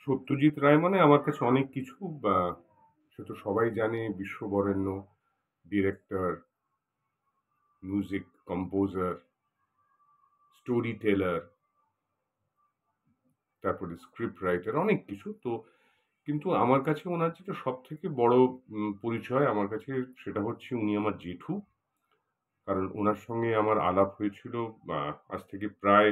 সত্যজিৎ রায় মানে আমার কাছে অনেক কিছু। সে তো সবাই জানে, বিশ্ববরেণ্য director, music composer, storyteller, তারপরে স্ক্রিপ্ট রাইটার, অনেক কিছু তো। কিন্তু আমার কাছে ওনার যেটা সব থেকে বড় পরিচয় আমার কাছে, সেটা হচ্ছে উনি আমার জেঠু। কারণ ওনার সঙ্গে আমার আলাপ হয়েছিল আজ থেকে প্রায়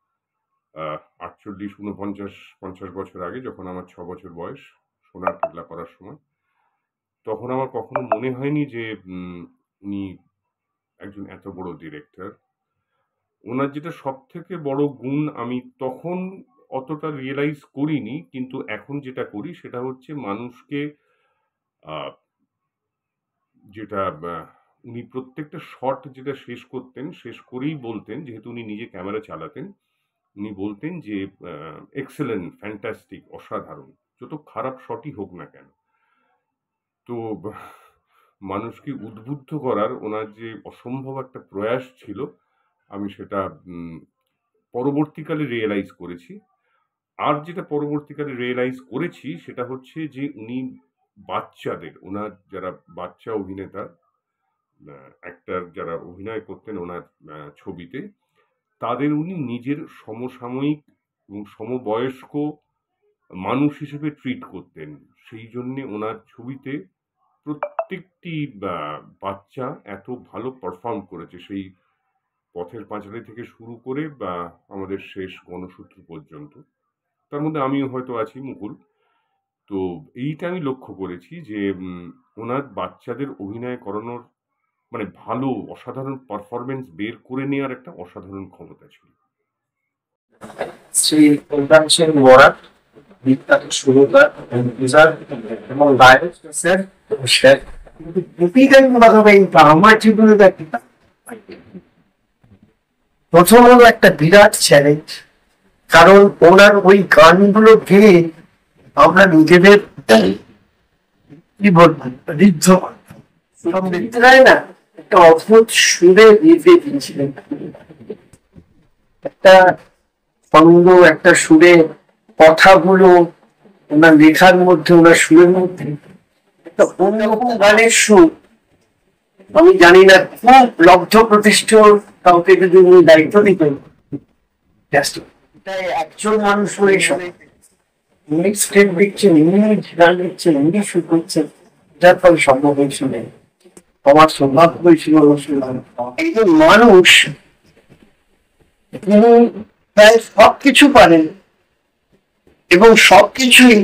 48, 49, 50 বছর আগে, যখন আমার 6 বছর বয়স, সোনার কেল্লা করার সময়। তখন আমার কখনো মনে হয়নি যে উনি একজন এত বড় ডিরেক্টর। ওনার যেটা সব থেকে বড় গুণ, আমি তখন অতটা রিয়েলাইজ করিনি, কিন্তু এখন যেটা করি সেটা হচ্ছে মানুষকে আহ, যেটা উনি প্রত্যেকটা শট যেটা শেষ করতেন, শেষ করেই বলতেন, যেহেতু উনি নিজে ক্যামেরা চালাতেন, উনি বলতেন যে এক্সেলেন্ট, ফ্যান্টাস্টিক, অসাধারণ, যত খারাপ শটই হোক না কেন। তো মানুষকে উদ্বুদ্ধ করার ওনার যে অসম্ভব একটা প্রয়াস ছিল, আমি সেটা পরবর্তীকালে রিয়েলাইজ করেছি। আর যেটা পরবর্তীকালে রিয়েলাইজ করেছি সেটা হচ্ছে যে উনি বাচ্চাদের, ওনার যারা বাচ্চা অভিনেতা, অ্যাক্টর যারা অভিনয় করতেন ওনার ছবিতে, তাদের উনি নিজের সমসাময়িক এবং সমবয়স্ক মানুষ হিসেবে ট্রিট করতেন। সেই জন্যে ওনার ছবিতে প্রত্যেকটি বাচ্চা এত ভালো পারফর্ম করেছে, সেই পথের পাঁচালী থেকে শুরু করে আমাদের শেষ গণসূত্র পর্যন্ত। তার মধ্যে আমিও হয়তো আছি, মুকুল। তো এইটা আমি লক্ষ্য করেছি যে ওনার বাচ্চাদের অভিনয় করানোর, মানে ভালো অসাধারণ পারফরমেন্স বের করে নেওয়ার একটা অসাধারণ ক্ষমতা ছিল। শ্রী কল্যাণ সেন বরাট, বিখ্যাত সুরকার এবং গায়ক স্যার। আমার জীবনে প্রথম হলো একটা বিরাট চ্যালেঞ্জ, কারণ ওনার ওই গানগুলো গেয়ে আমরা নিজেদের কি বলবো ঋদ্ধ না, একটা অদ্ভুত সুরে রেখে দিয়েছিলেন, একটা ছন্দ, একটা সুরে, কথাগুলো ওনার লেখার মধ্যে, ওনার সুরের মধ্যে একটা অন্যরকম গানের সুর। আমি জানি না খুব লব্ধ প্রতিষ্ঠ কাউকে যদি উনি দায়িত্ব দিতেন, একজন মানুষ হয়ে উনি স্ক্রিপ্ট লিখছেন, উনি গান লিখছেন, উনি সুর করছেন, যার ফলে সম্ভব হয়েছিল। আমার সৌভাগ্য হয়েছিল একজন মানুষ প্রায় সবকিছু পারেন এবং সবকিছুই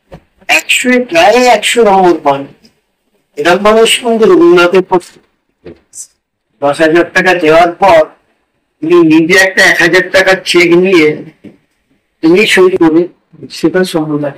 100 নম্বর পান। এরকম মানুষ কিন্তু রবীন্দ্রনাথের 10,000 টাকা দেওয়ার পর উনি নিজে একটা 1,000 টাকার চেক নিয়ে তিনি সই করে সেটা সম্বন্ধে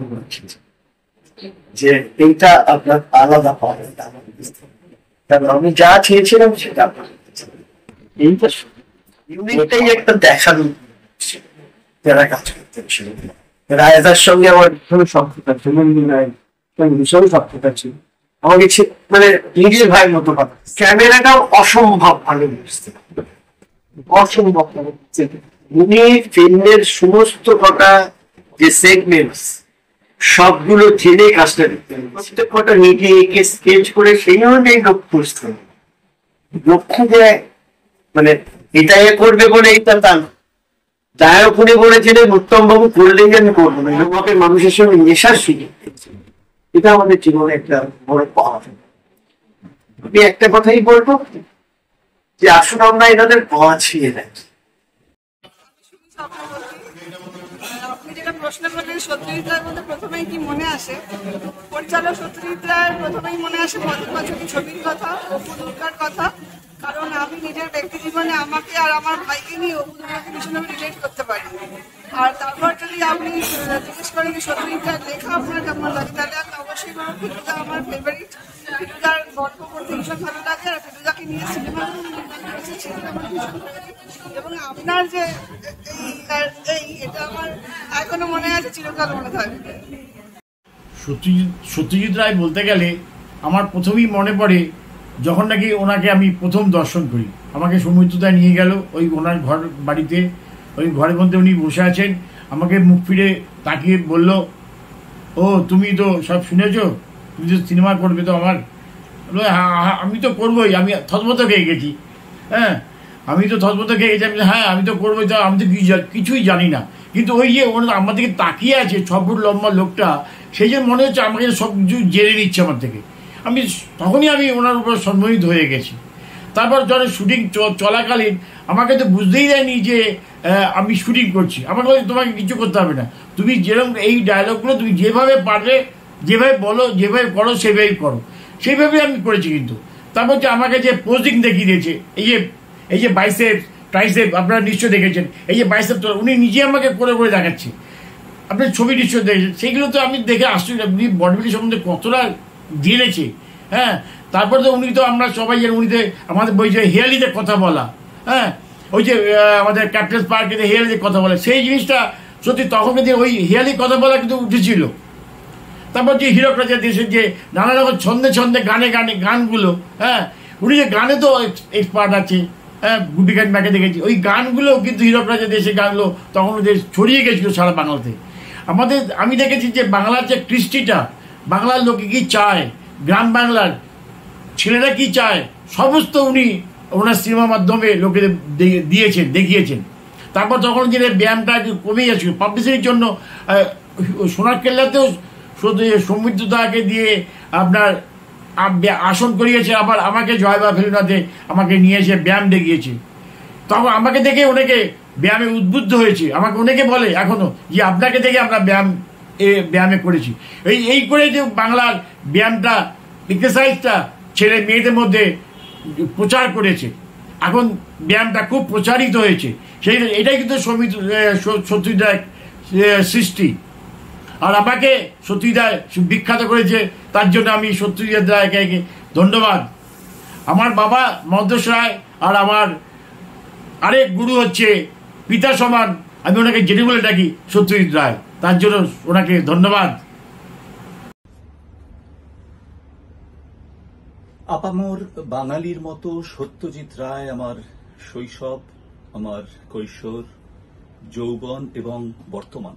যে এইটা আপনার আলাদা পাবেন, কারণ আমি যা চেয়েছিলাম সেটা এইটা ইউনিটটাই একটা দেখানো যারা কাজ করতেন। রায়দার সঙ্গে আমার ভীষণ শক্ততা ছিল, ভীষণ শক্ততা ছিল, আমাকে মানে নিজের ভাইয়ের মতো কথা। ক্যামেরাটাও অসম্ভব ভালো বুঝতে, অসম্ভব ভালো বুঝতে। উনি ফিল্মের সমস্ত কটা যে সেগমেন্টস সবগুলো ঠেলে কাজটা দেখতেন, প্রত্যেক কটা নিজে এঁকে স্কেচ করে সেই অনুযায়ী লক্ষ্য বুঝতেন। লক্ষ্য যে মানে এটা করবে বলে এইটা তা না, যারা উনি বলেছিলেন উত্তম বাবু করলেই আমি করবো না, এরকম মানুষের সঙ্গে নেশার সুযোগ। এটা আমাদের জীবনে একটা বড় পাওয়া। আমি একটা কথাই বলবো যে আসলে আমরা এনাদের পাওয়া ছিঁড়ে দেয়। আপনি যেটা প্রশ্ন করলেন সত্যজিৎ রায়ের মধ্যে প্রথমেই কি মনে আসে, পরিচালক সত্যজিৎ রায়ের প্রথমেই মনে আসে পথের ছবির কথা, অপু দুর্গার কথা। কারণ আমি নিজের ব্যক্তি জীবনে আমাকে আর আমার ভাইকে নিয়ে অপু দুর্গাকে ভীষণভাবে রিলেট করতে পারি। আর তারপর যদি আপনি জিজ্ঞেস করেন যে সত্যজিৎ রায়ের লেখা আপনার কেমন লাগে, তাহলে আমি অবশ্যই বলব ফেলুদা আমার ফেভারিট। ফেলুদার গল্প পড়তে ভীষণ ভালো লাগে, আর ফেলুদাকে নিয়ে সিনেমাগুলো নির্মাণ করেছে সেটা আমার ভীষণ ফেভারিট। এবং আপনার যে এটা আমার এখনো মনে আছে, চিরকাল মনে থাকবে। সত্যজিৎ রায় বলতে গেলে আমার প্রথমেই মনে পড়ে যখন নাকি ওনাকে আমি প্রথম দর্শন করি। আমাকে সৌমিত্রদা নিয়ে গেল ওই ওনার ঘর বাড়িতে, ওই ঘরের মধ্যে উনি বসে আছেন, আমাকে মুখ ফিরে তাকিয়ে বলল, ও তুমি তো সব শুনেছো, তুমি তো সিনেমা করবে তো আমার। আমি তো করবোই, আমি থতমত খেয়ে গেছি। হ্যাঁ, আমি তো থতমত খেয়ে গেছি। আমি হ্যাঁ আমি তো করবোই, তো আমি তো কিছুই জানি না। কিন্তু ওই যে আমার দিকে তাকিয়ে আছে 6 ফুট লম্বা লোকটা, সেই যে মনে হচ্ছে আমাকে সব কিছু জেনে নিচ্ছে আমার থেকে। তখনই আমি ওনার উপর সম্মোহিত হয়ে গেছি। তারপর যখন শুটিং চলাকালীন আমাকে তো বুঝতেই দেয়নি যে আমি শুটিং করছি। আমাকে বলে তোমাকে কিছু করতে হবে না, তুমি যেরকম এই ডায়লগগুলো তুমি যেভাবে পারবে, যেভাবে বলো, যেভাবে করো সেভাবেই করো। সেইভাবেই আমি করেছি। কিন্তু তারপর যে আমাকে যে পোজিং দেখিয়ে দিয়েছে, এই যে বাইসেপ ট্রাইসেপ আপনারা নিশ্চয় দেখেছেন, এই যে বাইসেপ উনি নিজে আমাকে করে করে দেখাচ্ছে। আপনি ছবি নিশ্চয় দেখেছেন, সেইগুলো তো আমি দেখে আশ্চর্য, উনি বডি বিল্ডিং সম্বন্ধে কতটা জেনেছে। হ্যাঁ, তারপর তো উনি তো আমরা সবাই জানি, উনি তো আমাদের বই যে হেয়ালিতে কথা বলা, হ্যাঁ ওই যে আমাদের ক্যাপ্টেন পার্কে যে হেয়ালিতে কথা বলে, সেই জিনিসটা সত্যি তখন কিন্তু ওই হেয়ালি কথা বলা কিন্তু উঠেছিল। তারপর যে হীরক রাজা দেশের যে নানা রকম ছন্দে ছন্দে গানগুলো, হ্যাঁ উনি যে গানে তো এক্সপার্ট আছে। হ্যাঁ, গুডি গান ম্যাকে দেখেছি, ওই গানগুলো কিন্তু হীরক রাজা দেশের গানগুলো তখন ওদের ছড়িয়ে গেছিল সারা বাংলাতে। আমি দেখেছি যে বাংলার যে কৃষ্টিটা, বাংলার লোকে কি চায়, গ্রাম বাংলার ছেলেরা কি চায়, সমস্ত উনি ওনার সিনেমার মাধ্যমে লোকেদের দেখিয়েছেন। তারপর তখন যে ব্যায়ামটা কমে যাচ্ছিল পাবলিসিটির জন্য, সোনার কেল্লাতেও সৌমিত্রদাকে দিয়ে আপনার আসন করিয়েছে, আবার আমাকে জয়বা ফেলুনাতে আমাকে নিয়ে এসে ব্যায়াম দেখিয়েছে। তখন আমাকে দেখে অনেকে ব্যায়ামে উদ্বুদ্ধ হয়েছে, আমাকে অনেকে বলে এখনো যে আপনাকে দেখে আমরা ব্যায়ামে করেছি। এই করে যে বাংলার ব্যায়ামটা, এক্সারসাইজটা ছেলে মেয়েদের মধ্যে প্রচার করেছে। এখন ব্যায়ামটা খুব প্রচারিত হয়েছে। এটাই কিন্তু সত্যজিৎ রায় সৃষ্টি। আর আমাকে সত্যজিৎ রায় বিখ্যাত করেছে, তার জন্য আমি সত্যজিৎ রায়কে ধন্যবাদ। আমার বাবা মহেশ রায় আর আমার আরেক গুরু হচ্ছে পিতা সমান, আমি ওনাকে জেনে বলে ডাকি সত্যজিৎ রায়, তার জন্য ওনাকে ধন্যবাদ। আপামর বাঙালির মতো সত্যজিৎ রায় আমার শৈশব, আমার কৈশোর, যৌবন এবং বর্তমান।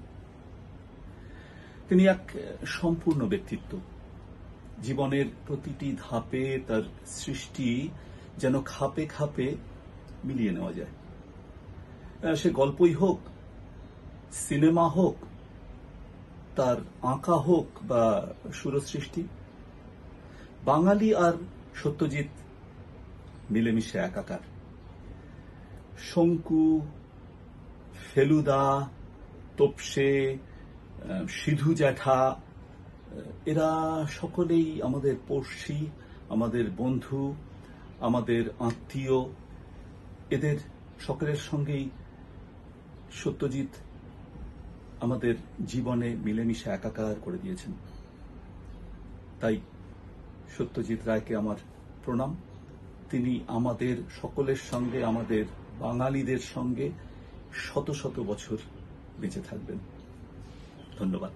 তিনি এক সম্পূর্ণ ব্যক্তিত্ব। জীবনের প্রতিটি ধাপে তার সৃষ্টি যেন খাপে খাপে মিলিয়ে নেওয়া যায়। সে গল্পই হোক, সিনেমা হোক, তার আঁকা হোক বা সুরসৃষ্টি, বাঙালি আর সত্যজিৎ মিলেমিশে একাকার। শঙ্কু, ফেলুদা, তোপসে, সিধু জ্যাঠা, এরা সকলেই আমাদের পড়শি, আমাদের বন্ধু, আমাদের আত্মীয়। এদের সকলের সঙ্গেই সত্যজিৎ আমাদের জীবনে মিলেমিশে একাকার করে দিয়েছেন। তাই সত্যজিৎ রায়কে আমার প্রণাম। তিনি আমাদের সকলের সঙ্গে, আমাদের বাঙালিদের সঙ্গে শত শত বছর বেঁচে থাকবেন। ধন্যবাদ।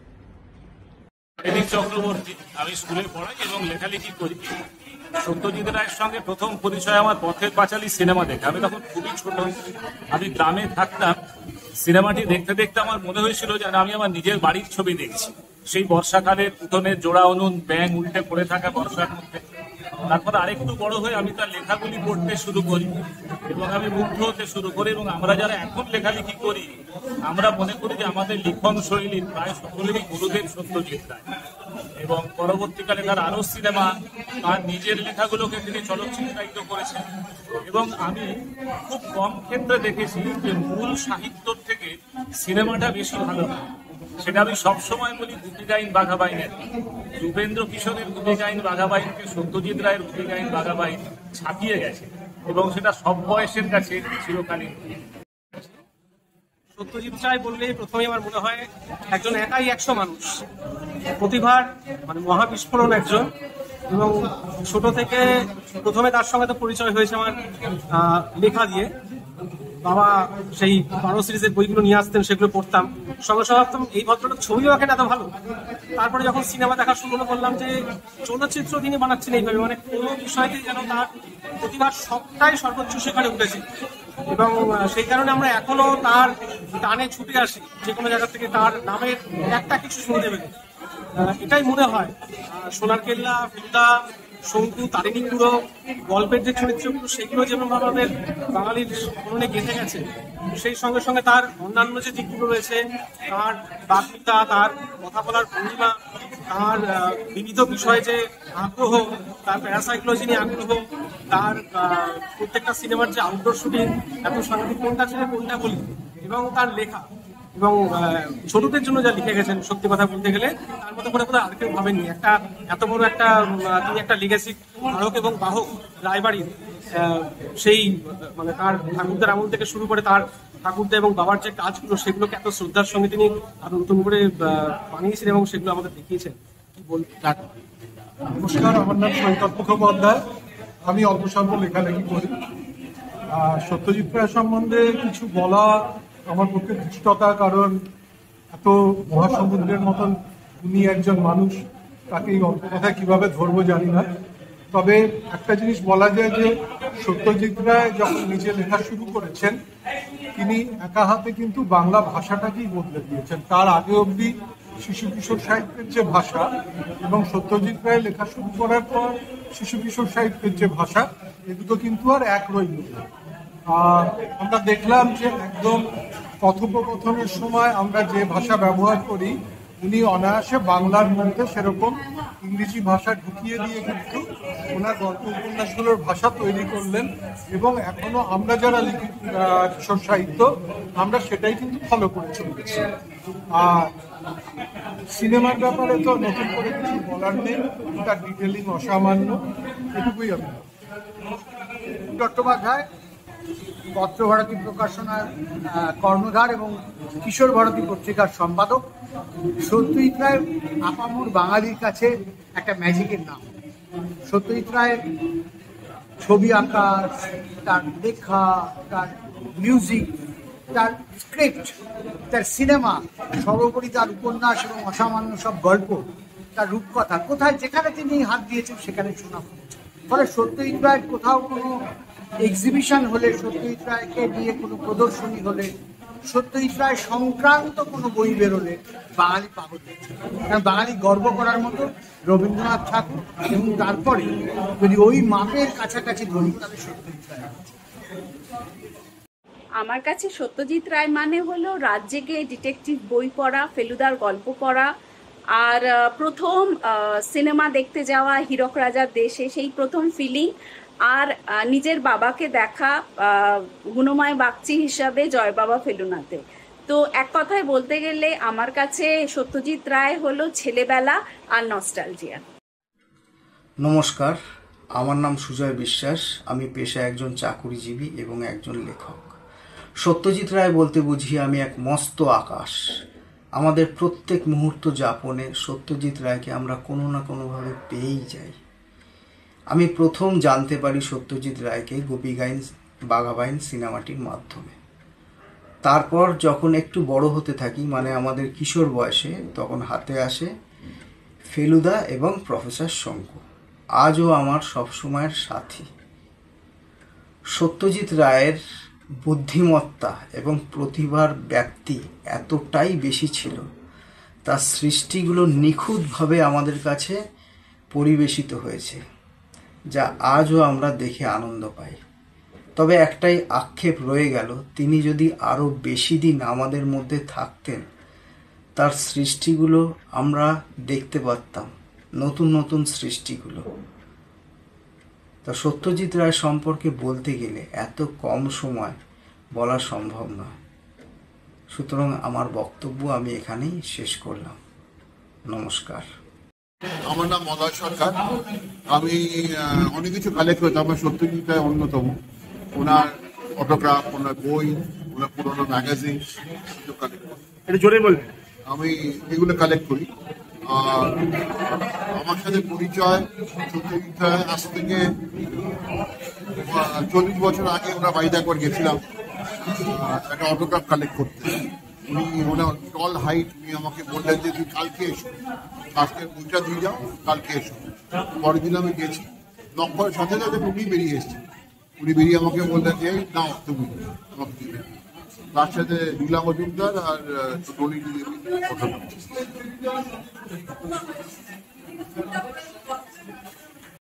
চক্রবর্তী, আমি স্কুলে পড়াই এবং লেখালেখি করি। সত্যজিৎ রায়ের সঙ্গে প্রথম পরিচয় আমার পথের পাঁচালী সিনেমা দেখে। আমি তখন খুবই ছোট, আমি গ্রামে থাকতাম। সিনেমাটি দেখতে দেখতে আমার মনে হয়েছিল যেন আমি আমার নিজের বাড়ির ছবি দেখছি। সেই বর্ষাকালের উঠোনের জোড়া উনুন, ব্যাঙ উল্টে পড়ে থাকা বর্ষার মধ্যে। তারপরে আরেকটু বড় হয়ে আমি তার লেখাগুলি পড়তে শুরু করি এবং আমি মুগ্ধ হতে শুরু করি। এবং আমরা যারা এখন লেখালেখি করি, আমরা মনে করি যে আমাদের লিখন শৈলীর প্রায় সকলেরই গুরুদেব সত্যজিৎ রায়। এবং পরবর্তীকালে তার আরো সিনেমা, তার নিজের লেখাগুলোকে তিনি চলচ্চিত্রায়িত করেছেন। এবং আমি খুব কম ক্ষেত্রে দেখেছি যে মূল সাহিত্যর থেকে সিনেমাটা বেশি ভালো হয়। সেটা আমি সবসময় বলি গুপিগাইন বাঘাবাইনের। রূপেন্দ্র কিশোরের গুপিগাইন বাঘাবাইনকে সত্যজিৎ রায়ের গুপিগাইন বাঘাবাইন ছাপিয়ে গেছে এবং সেটা সব বয়সের কাছে চিরকালীন। সত্যজিৎ রায় বললেই প্রথমেই আমার মনে হয় একজন একাই 100 মানুষ, প্রতিভার মানে মহাবিস্ফোরণ একজন। এবং ছোট থেকে প্রথমে তার সঙ্গে তো পরিচয় হয়েছে আমার লেখা দিয়ে। বাবা সেই 12 সিরিজের বইগুলো নিয়ে আসতেন, সেগুলো পড়তাম। সঙ্গে সঙ্গে ভাবতাম এই ভদ্রলোক ছবিও আঁকেন এত ভালো। তারপরে যখন সিনেমা দেখা শুরু করলাম যে চলচ্চিত্র তিনি বানাচ্ছেন এইভাবে, মানে কোনো বিষয়তে যেন তার প্রতিভার সবটাই সর্বোচ্চ শিখরে উঠেছে। এবং সেই কারণে আমরা এখনো তার টানে ছুটে আসি যে কোনো জায়গা থেকে তার নামের একটা কিছু শুনতে পেলে। এটাই মনে হয় সোনার কেল্লা, ফেলুদা, শঙ্কু, তারিণী খুড়ো গল্পের যে চরিত্রগুলো সেগুলো যেমন আমাদের বাঙালির মনে গেঁথে গেছে, সেই সঙ্গে সঙ্গে তার অন্যান্য যে দিকগুলো রয়েছে, তার বাগ্মিতা, তার কথা বলার ভঙ্গিমা, তার বিবিধ বিষয়ে যে আগ্রহ, তার প্যারাসাইকোলজি নিয়ে আগ্রহ, তার প্রত্যেকটা সিনেমার যে আউটডোর শুটিং, এত সাংঘাতিক কোনটা ছিল কোনটা বলি, এবং তার লেখা এবং ছোটদের জন্য যা লিখে গেছেন, সত্যি কথা বলতে গেলে তার মতো করে বোধহয় আর কেউ ভাবেননি। একটা এত বড় একটা তিনি একটা লিগেসি ধারক এবং বাহক রায়বাড়ির, সেই মানে তার ঠাকুরদার আমল থেকে শুরু করে তার ঠাকুরদা এবং বাবার যে কাজগুলো সেগুলোকে এত শ্রদ্ধার সঙ্গে তিনি আরো নতুন করে বানিয়েছেন এবং সেগুলো আমাদের দেখিয়েছেন। কি বলবেন? নমস্কার, আমার নাম সৈকত মুখোপাধ্যায়। আমি অল্প স্বল্প লেখালেখি করি। সত্যজিৎ রায় সম্বন্ধে কিছু বলা আমার পক্ষে ধৃষ্টতা, কারণ এত মহাসমুদ্রের মতন উনি একজন মানুষ, তাকে এই অল্প কথায় কিভাবে ধরবো জানি না। তবে একটা জিনিস বলা যায় যে সত্যজিৎ রায় যখন নিজে লেখা শুরু করেছেন, তিনি একা হাতে কিন্তু বাংলা ভাষাটাকেই বদলে দিয়েছেন। তার আগে অবধি শিশু কিশোর সাহিত্যের যে ভাষা এবং সত্যজিৎ রায় লেখা শুরু করার পর শিশু কিশোর সাহিত্যের যে ভাষা, এ দুটো কিন্তু আর এক রইল না। আর আমরা দেখলাম যে একদম কথোপকথনের সময় আমরা যে ভাষা ব্যবহার করি, উনি অনায়াসে বাংলার মধ্যে সেরকম ইংরেজি ভাষা ঢুকিয়ে দিয়ে কিন্তু ওনার গল্প উপন্যাসগুলোর ভাষা তৈরি করলেন। এবং এখনো আমরা যারা লিখি কিশোর সাহিত্য, আমরা সেটাই কিন্তু ফলো করে চলেছি। আর সিনেমার ব্যাপারে তো নতুন করে কিছু বলার নেই, তার ডিটেলিং অসামান্য, এটুকুই আমি। চট্টোপাধ্যায় পত্রভারতী প্রকাশনার কর্ণধার এবং কিশোর ভারতী পত্রিকার সম্পাদক। সত্যজিৎ রায় আপামর বাঙালির কাছে একটা ম্যাজিকের নাম। সত্যজিৎ রায়ের ছবি আঁকা, তার লেখা, তার মিউজিক, তার স্ক্রিপ্ট, তার সিনেমা, সর্বোপরি তার উপন্যাস এবং অসামান্য সব গল্প, তার রূপকথা, কোথায় যেখানে তিনি হাত দিয়েছেন সেখানে শোনা। ফলে সত্যজিৎ রায়ের কোথাও কোনো এক্সিবিশন হলে, সত্যজিৎ রায়কে নিয়ে কোনো প্রদর্শনী হলে, সত্যজিৎ রায় সংক্রান্ত কোনো বই বেরোলে বাঙালি পাগল হচ্ছে। কারণ বাঙালি গর্ব করার মতো রবীন্দ্রনাথ ঠাকুর, এবং তারপরে যদি ওই মাপের কাছাকাছি ধরি তাহলে সত্যজিৎ রায়। আমার কাছে সত্যজিৎ রায় মানে হলো রাত জেগে ডিটেকটিভ বই পড়া, ফেলুদার গল্প পড়া, আর প্রথম সিনেমা দেখতে যাওয়া হীরক রাজার দেশে, সেই প্রথম ফিলিং, আর নিজের বাবাকে দেখা গুণময় বাগচি হিসাবে জয় বাবা ফেলুনাতে। তো এক কথায় বলতে গেলে আমার কাছে সত্যজিৎ রায় হলো ছেলেবেলা আর নস্টালজিয়া। নমস্কার, আমার নাম সুজয় বিশ্বাস। আমি পেশায় একজন চাকুরিজীবী এবং একজন লেখক। সত্যজিৎ রায় বলতে বুঝি আমি এক মস্ত আকাশ। আমাদের প্রত্যেক মুহূর্ত যাপনে সত্যজিৎ রায়কে আমরা কোনো না কোনোভাবে পেয়েই যাই। আমি প্রথম জানতে পারি সত্যজিৎ রায়কে গোপীগাইন বাঘাবাইন সিনেমাটির মাধ্যমে। তারপর যখন একটু বড় হতে থাকি, মানে আমাদের কিশোর বয়সে, তখন হাতে আসে ফেলুদা এবং প্রফেসর শঙ্কু, আজও আমার সবসময়ের সাথী। সত্যজিৎ রায়ের বুদ্ধিমত্তা এবং প্রতিভার ব্যাপ্তি এতটাই বেশি ছিল, তার সৃষ্টিগুলো নিখুঁতভাবে আমাদের কাছে পরিবেশিত হয়েছে, যা আজও আমরা দেখে আনন্দ পাই। তবে একটাই আক্ষেপ রয়ে গেল, তিনি যদি আরও বেশি দিন আমাদের মধ্যে থাকতেন, তার সৃষ্টিগুলো আমরা দেখতে পারতাম, নতুন নতুন সৃষ্টিগুলো। তা সত্যজিৎ রায় সম্পর্কে বলতে গেলে এত কম সময় বলা সম্ভব নয়। সুতরাং আমার বক্তব্য আমি এখানেই শেষ করলাম। নমস্কার। আমার নাম মলয় সরকার। আমি অনেক কিছু কালেক্ট করতাম। আমার সত্যজিৎ রায় অন্যতম। ওনার অটোগ্রাফ, ওনার বই, ওনার পুরোনো ম্যাগাজিন কালেক্ট করি। এটা জোরে বলবেন। আমি এগুলো কালেক্ট করি। আর আমার সাথে পরিচয় সত্যজিৎ রায় আজ থেকে 40 বছর আগে ওরা বাড়িতে একবার গেছিলাম একটা অটোগ্রাফ কালেক্ট করতে। উনি ওনার টল হাইট, উনি আমাকে বললেন যে তুই কালকে এসো, আজকে বইটা দিয়ে যাও, কালকে এসো। পরের দিন আমি গেছি, নক করার সাথে সাথে উনি বেরিয়ে এসেছেন। উনি বেরিয়ে আমাকে বললেন যে এই নাও তুমি আমাকে দিলে। তার সাথে লীলা মজুমদার আর টনি ফটো